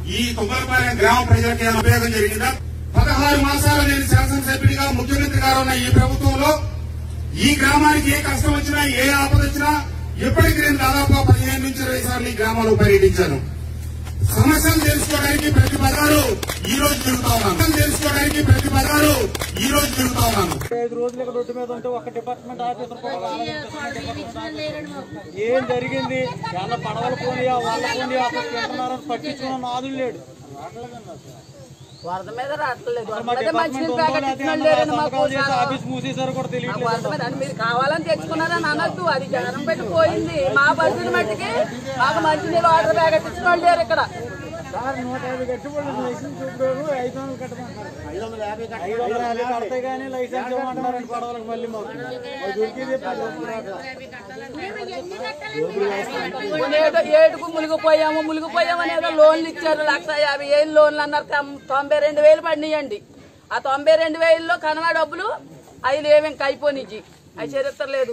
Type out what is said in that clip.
ఈ తుమ్మలపాలెం గ్రామ ప్రజలకి ఏమైనా ఉపయోగం జరిగిందా? 16 మాసాలు నేను శాసనసభ్యుడిగా ముఖ్యమంత్రి గారు ఉన్న ఈ ప్రభుత్వంలో ఈ గ్రామానికి ఏ కష్టం వచ్చినా ఏ ఆపద వచ్చినా ఇప్పటికి నేను దాదాపు 15 నుంచి 20 సార్లు ఈ గ్రామంలో పర్యటించాను. సమస్యలు తెలుసుకోవడానికి ప్రతి పదాలు ఈ రోజు తిరుగుతా ఉన్నాను. తెలుసుకోవడానికి ప్రతి పదాలు ఈ రోజు తిరుగుతా ఉన్నాను. 5 రోజులు ఇక్కడ రోడ్డు మీద ఉంటే ఒక డిపార్ట్మెంట్ ఆఫీసర్ ఏం జరిగింది, ఏమన్నా పడవలు పోనీయా వాళ్ళ పోనీయా అసలు తింటున్నారని పట్టించుకున్న నాదులు లేడు. వరద మీద రావట్లేదు, ఆఫీస్ మూసేసారు కూడా తెలియదు. మీరు కావాలని తెచ్చుకున్నారని అనద్దు, అది జనం పెట్టిపోయింది. మా పరిస్థితి మట్టికి మాకు మంచినీళ్ళు వాటర్ బ్యాగ్ తెచ్చిన వాళ్ళు లేరు ఇక్కడ. 150 కట్టుబడి లైసెన్స్ చూపారు, 500 కట్టమంటారు. 550 కడతాయి కానీ లైసెన్స్ ఇవ్వమంటారండి పడవలకు. మళ్ళీ మాకు ఏడుకు మునిగిపోయాము అనేదో లోన్లు ఇచ్చారు. 1,50,000 లోన్లు అన్నారు. 92,000 పడినాయండి. ఆ 92,000లో కనవా డబ్బులు అవి లేవు, ఇంకా అయిపోయి అవి చరిత్ర లేదు.